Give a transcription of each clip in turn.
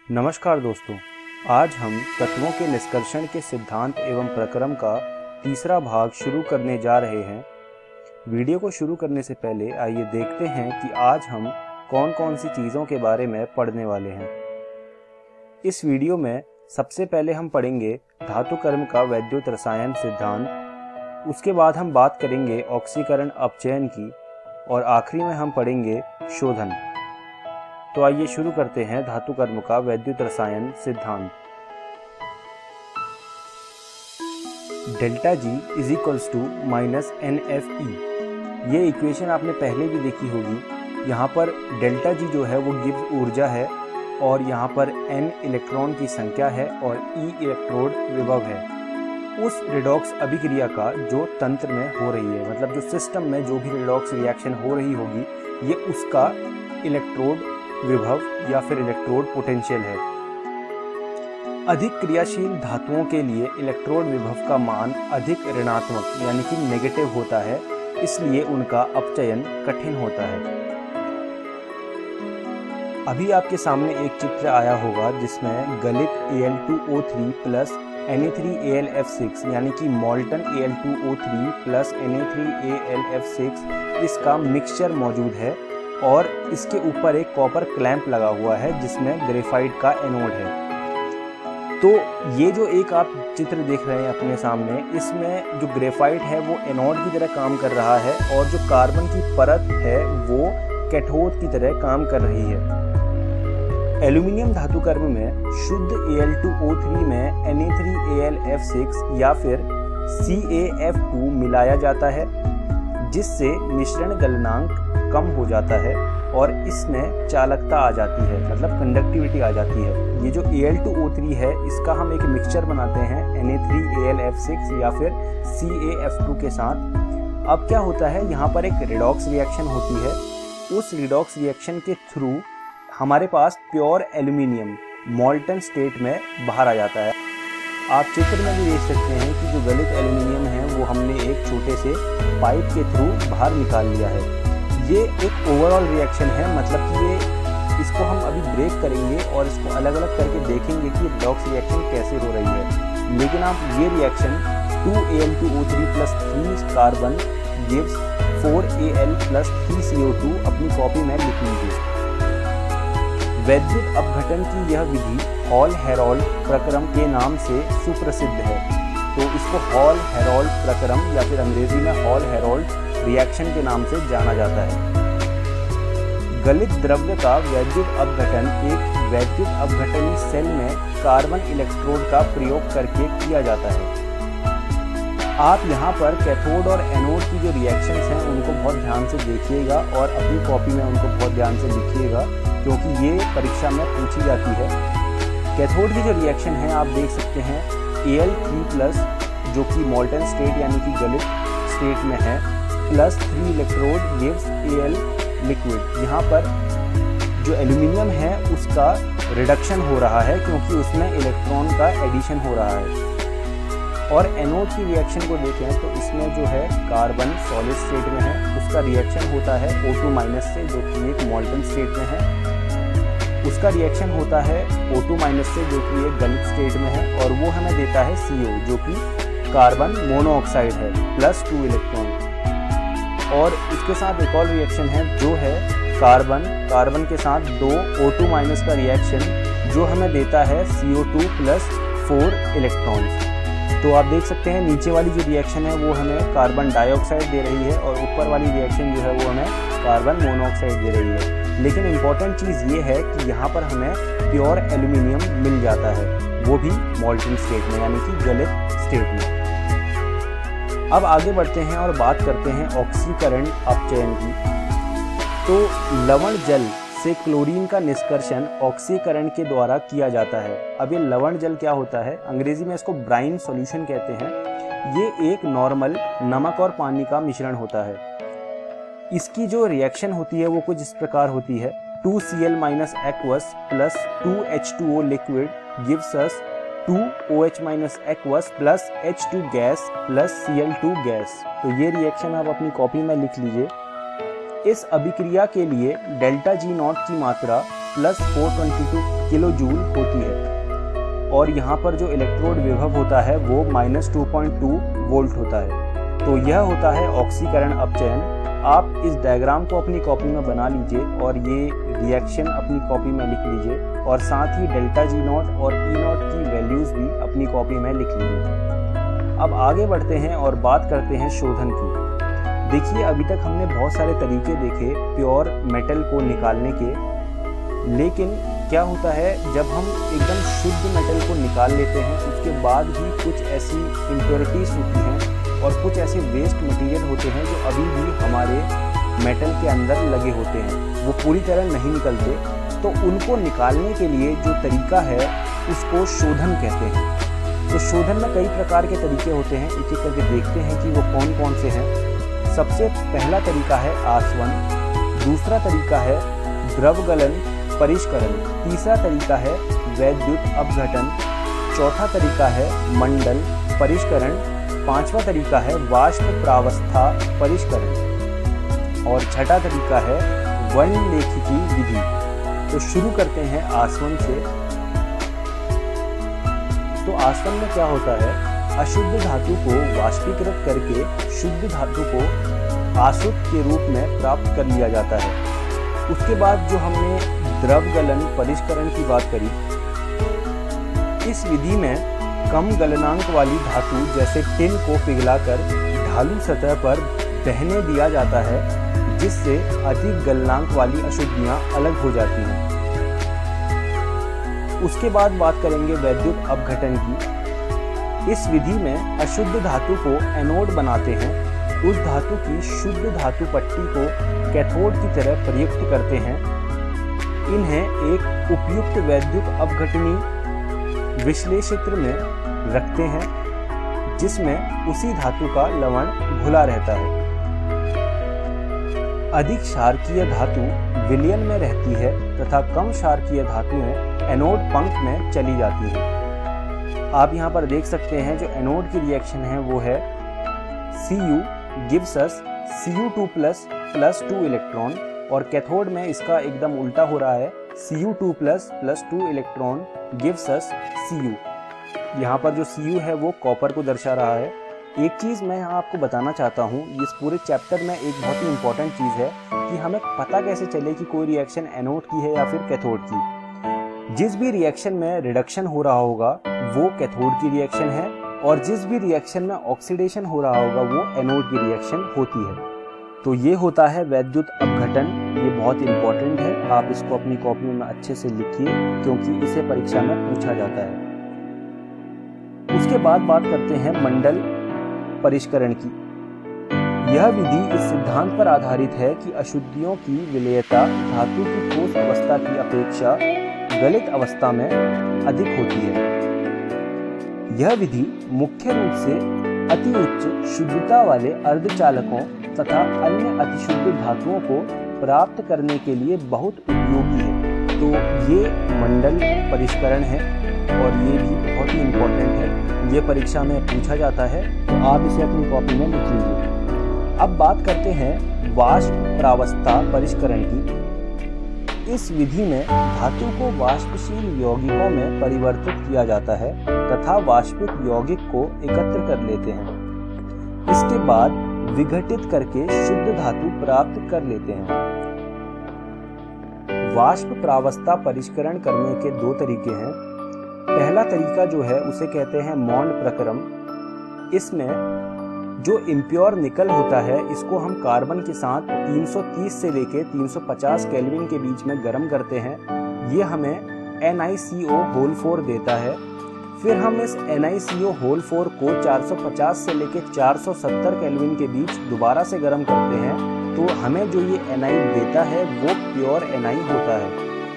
नमस्कार दोस्तों, आज हम तत्वों के निष्कर्षण के सिद्धांत एवं प्रक्रम का तीसरा भाग शुरू करने जा रहे हैं। वीडियो को शुरू करने से पहले आइए देखते हैं कि आज हम कौन कौन सी चीज़ों के बारे में पढ़ने वाले हैं। इस वीडियो में सबसे पहले हम पढ़ेंगे धातु कर्म का वैद्युत रसायन सिद्धांत, उसके बाद हम बात करेंगे ऑक्सीकरण अपचयन की और आखिरी में हम पढ़ेंगे शोधन। तो आइए शुरू करते हैं धातु कर्म का वैद्युत रसायन सिद्धांत। Delta G is equals to minus NFE। ये इक्वेशन आपने पहले भी देखी होगी। यहाँ पर डेल्टा जी जो है वो गिब्स ऊर्जा है और यहाँ पर N इलेक्ट्रॉन की संख्या है और E इलेक्ट्रोड विभव है। उस रिडॉक्स अभिक्रिया का जो तंत्र में हो रही है, मतलब जो सिस्टम में जो भी रिडॉक्स रिएक्शन हो रही होगी, ये उसका इलेक्ट्रोड विभव या फिर इलेक्ट्रोड पोटेंशियल है। अधिक क्रियाशील धातुओं के लिए इलेक्ट्रोड विभव का मान अधिक ऋणात्मक यानी कि नेगेटिव होता है, इसलिए उनका अपचयन कठिन होता है। अभी आपके सामने एक चित्र आया होगा जिसमें गलित Al2O3 प्लस Na3AlF6 यानी कि मॉल्टन Al2O3 प्लस Na3AlF6 इसका मिक्सचर मौजूद है और इसके ऊपर एक कॉपर क्लैंप लगा हुआ है जिसमें ग्रेफाइट का एनोड है। तो ये जो एक आप चित्र देख रहे हैं अपने सामने, इसमें जो ग्रेफाइट है वो एनोड की तरह काम कर रहा है और जो कार्बन की परत है वो कैथोड की तरह काम कर रही है। एल्यूमिनियम धातु कर्म में शुद्ध Al2O3 में Na3AlF6 या फिर CaF2 मिलाया जाता है, जिससे मिश्रण गलनांक कम हो जाता है और इसमें चालकता आ जाती है, मतलब कंडक्टिविटी आ जाती है। ये जो Al2O3 है इसका हम एक मिक्सचर बनाते हैं Na3AlF6 या फिर CaF2 के साथ। अब क्या होता है, यहाँ पर एक रिडॉक्स रिएक्शन होती है। उस रिडॉक्स रिएक्शन के थ्रू हमारे पास प्योर एल्यूमिनियम मॉल्टन स्टेट में बाहर आ जाता है। आप चित्र में भी देख सकते हैं कि जो गलित एल्यूमिनियम है वो हमने एक छोटे से पाइप के थ्रू बाहर निकाल लिया है। ये एक ओवरऑल रिएक्शन है, मतलब कि ये इसको हम अभी ब्रेक करेंगे और इसको अलग अलग करके देखेंगे कि रिडॉक्स रिएक्शन कैसे हो रही है। लेकिन आप ये reaction 2Al2O3 plus 3 carbon gives 4Al plus 3 CO2 अपनी कॉपी में लिख लीजिए। वैद्युत अपघटन की यह विधि हॉल हेरोल्ड प्रक्रम के नाम से सुप्रसिद्ध है। तो इसको हॉल हेरोल्ड प्रक्रम या फिर अंग्रेजी में हॉल हेरोल्ड रिएक्शन के नाम से जाना जाता है। गलित द्रव्य का वैद्युत अपघटन एक वैद्युत अपघटनी सेल में कार्बन इलेक्ट्रोड का प्रयोग करके किया जाता है। आप यहाँ पर कैथोड और एनोड की जो रिएक्शंस हैं उनको बहुत ध्यान से देखिएगा और अपनी कॉपी में उनको बहुत ध्यान से लिखिएगा, क्योंकि ये परीक्षा में पूछी जाती है। कैथोड की जो रिएक्शन है आप देख सकते हैं Al3 प्लस, जो कि मॉल्टन स्टेट यानी कि गलित स्टेट में है, plus 3 electrode gives Al liquid. यहाँ पर जो एल्यूमिनियम है उसका रिडक्शन हो रहा है क्योंकि उसमें इलेक्ट्रॉन का एडिशन हो रहा है। और एनोड की रिएक्शन को देखें तो इसमें जो है कार्बन सॉलिड स्टेट में है, उसका रिएक्शन होता है O2- से, जो कि एक मॉल्टन स्टेट में है। उसका रिएक्शन होता है O2- से, जो कि एक गलित स्टेट में है, और वो हमें देता है CO, जो कि कार्बन मोनोऑक्साइड है, प्लस 2 इलेक्ट्रॉन। और उसके साथ एक और रिएक्शन है जो है कार्बन के साथ 2 O2- का रिएक्शन, जो हमें देता है CO2 प्लस 4 इलेक्ट्रॉन्स। तो आप देख सकते हैं नीचे वाली जो रिएक्शन है वो हमें कार्बन डाइऑक्साइड दे रही है और ऊपर वाली रिएक्शन जो है वो हमें कार्बन मोनोऑक्साइड दे रही है। लेकिन इम्पॉर्टेंट चीज़ ये है कि यहाँ पर हमें प्योर एल्यूमिनियम मिल जाता है, वो भी मॉल्टन स्टेट में यानी कि गलित स्टेट में। अब आगे बढ़ते हैं और बात करते हैं ऑक्सीकरण अपचयन की। तो लवण जल से क्लोरीन का निष्कर्षण ऑक्सीकरण के द्वारा किया जाता है। अब ये लवण जल क्या होता है, अंग्रेजी में इसको ब्राइन सॉल्यूशन कहते हैं। ये एक नॉर्मल नमक और पानी का मिश्रण होता है। इसकी जो रिएक्शन होती है वो कुछ इस प्रकार होती है, 2Cl- aqueous plus 2H2O liquid gives us 2OH- aqueous plus H2 gas plus Cl2 gas. तो ये रिएक्शन आप अपनी कॉपी में लिख लीजिए। इस अभिक्रिया के लिए डेल्टा G0 की मात्रा प्लस 422 किलो जूल होती है और यहाँ पर जो इलेक्ट्रोड विभव होता है वो -2.2 वोल्ट होता है। तो यह होता है ऑक्सीकरण अपचयन। आप इस डायग्राम को अपनी कॉपी में बना लीजिए और ये रिएक्शन अपनी कॉपी में लिख लीजिए और साथ ही डेल्टा G0 और E0 की वैल्यूज भी अपनी कॉपी में लिख लीजिए। अब आगे बढ़ते हैं और बात करते हैं शोधन की। देखिए, अभी तक हमने बहुत सारे तरीके देखे प्योर मेटल को निकालने के, लेकिन क्या होता है जब हम एकदम शुद्ध मेटल को निकाल लेते हैं उसके बाद भी कुछ ऐसी इम्प्योरिटीज होती हैं और कुछ ऐसे वेस्ट मटेरियल होते हैं जो अभी भी हमारे मेटल के अंदर लगे होते हैं, वो पूरी तरह नहीं निकलते। तो उनको निकालने के लिए जो तरीका है उसको शोधन कहते हैं। तो शोधन में कई प्रकार के तरीके होते हैं, एक एक करके देखते हैं कि वो कौन कौन से हैं। सबसे पहला तरीका है आसवन, दूसरा तरीका है द्रवगलन परिष्करण, तीसरा तरीका है वैद्युत अपघटन, चौथा तरीका है मंडल परिष्करण, पांचवा तरीका है वाष्प प्रावस्था परिष्करण और छठा तरीका है वर्णलेखिकी विधि। तो शुरू करते हैं आसवन से। तो आसवन में क्या होता है, अशुद्ध धातु को वाष्पीकृत करके शुद्ध धातु को आसुत के रूप में प्राप्त कर लिया जाता है। उसके बाद जो हमने द्रवगलन परिष्करण की बात करी, इस विधि में कम गलनांक वाली धातु जैसे टिन को पिघलाकर ढालू सतह पर बहने दिया जाता है, जिससे अधिक गलनांक वाली अशुद्धियां अलग हो जाती हैं। उसके बाद बात करेंगे वैद्युत अपघटन की। इस विधि में अशुद्ध धातु को एनोड बनाते हैं, उस धातु की शुद्ध धातु पट्टी को कैथोड की तरह प्रयुक्त करते हैं। इन्हें एक उपयुक्त वैद्युत अपघटनी विश्लेषित्र में रखते हैं, जिसमें उसी धातु का लवण घुला रहता है। अधिक क्षारकीय धातु विलयन में रहती है तथा कम क्षारकीय धातुएं एनोड पंख में चली जाती हैं। आप यहाँ पर देख सकते हैं जो एनोड की रिएक्शन है वो है Cu gives us Cu2 plus 2 electron और कैथोड में इसका एकदम उल्टा हो रहा है, Cu2 plus 2 electron gives us Cu। यहाँ पर जो Cu है वो कॉपर को दर्शा रहा है। एक चीज़ मैं यहाँ आपको बताना चाहता हूँ, इस पूरे चैप्टर में एक बहुत ही इंपॉर्टेंट चीज़ है कि हमें पता कैसे चले कि कोई रिएक्शन एनोड की है या फिर कैथोड की। जिस भी रिएक्शन में रिडक्शन हो रहा होगा वो कैथोड की रिएक्शन है और जिस भी रिएक्शन में ऑक्सीडेशन हो रहा होगा वो एनोड की रिएक्शन होती है। तो ये होता है वैद्युत अपघटन, ये बहुत इंपॉर्टेंट है। आप इसको अपनी कॉपी में अच्छे से लिखिए क्योंकि इसे परीक्षा में पूछा जाता है। उसके बाद बात करते हैं मंडल परिष्करण की। यह विधि इस सिद्धांत पर आधारित है कि अशुद्धियों की विलेयता धातु की ठोस अवस्था की अपेक्षा गलित अवस्था में अधिक होती है। यह विधि मुख्य रूप से अति उच्च शुद्धता वाले अर्धचालकों तथा अन्य अतिशुद्ध धातुओं को प्राप्त करने के लिए बहुत उपयोगी है। तो ये मंडल परिष्करण है और ये भी बहुत ही इम्पोर्टेंट है, ये परीक्षा में पूछा जाता है, तो आप इसे अपनी कॉपी में लिख लीजिए। अब बात करते हैं वाष्प प्रावस्था परिष्करण की। इस विधि में धातु को वाष्पशील यौगिकों में परिवर्तित किया जाता है तथा वाष्पिक यौगिक को एकत्र कर लेते हैं। इसके बाद विघटित करके शुद्ध धातु प्राप्त कर लेते हैं। वाष्प प्रावस्था परिष्करण करने के दो तरीके हैं। पहला तरीका जो है उसे कहते हैं मॉन्ड प्रक्रम। इसमें जो इम्प्योर निकल होता है इसको हम कार्बन के साथ 330 से लेके 350 केल्विन के बीच में गर्म करते हैं। ये हमें NiCO4 देता है। फिर हम इस NiCO4 को 450 से लेके 470 केल्विन के बीच दोबारा से गर्म करते हैं, तो हमें जो ये Ni देता है वो प्योर Ni होता है।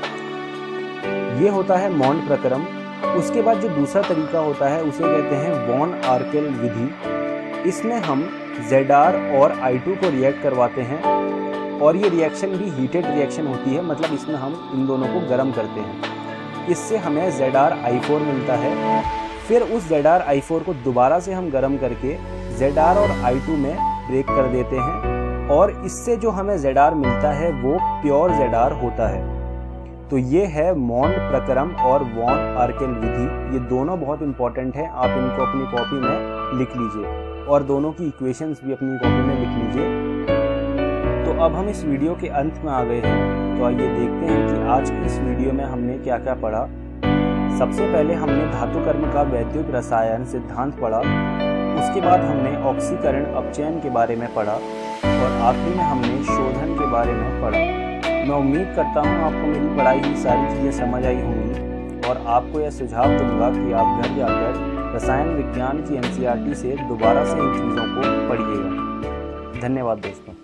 ये होता है मॉन्ड प्रक्रम। उसके बाद जो दूसरा तरीका होता है उसे कहते हैं वॉन आर्केल विधि। इसमें हम Zr और I2 को रिएक्ट करवाते हैं और ये रिएक्शन भी हीटेड रिएक्शन होती है, मतलब इसमें हम इन दोनों को गर्म करते हैं। इससे हमें Zr मिलता है। फिर उस Zr को दोबारा से हम गर्म करके Zr और I2 में ब्रेक कर देते हैं और इससे जो हमें Zr मिलता है वो प्योर Zr होता है। तो ये है मॉन्ड प्रक्रम और वॉन आर्केल विधि। ये दोनों बहुत इंपॉर्टेंट है, आप इनको अपनी कॉपी में लिख लीजिए और दोनों की इक्वेशंस भी अपनी कॉपी में लिख लीजिए। तो अब हम इस वीडियो के अंत में आ गए हैं, तो आइए देखते हैं कि आज की इस वीडियो में हमने क्या क्या पढ़ा। सबसे पहले हमने धातु कर्म का वैद्युत रसायन सिद्धांत पढ़ा, उसके बाद हमने ऑक्सीकरण अपचयन के बारे में पढ़ा और आखिरी में हमने शोधन के बारे में पढ़ा। मैं उम्मीद करता हूँ आपको मेरी पढ़ाई की सारी चीज़ें समझ आई होंगी और आपको यह सुझाव दूंगा कि आप घर जाकर रसायन विज्ञान की NCERT से दोबारा से इन चीज़ों को पढ़िएगा। धन्यवाद दोस्तों।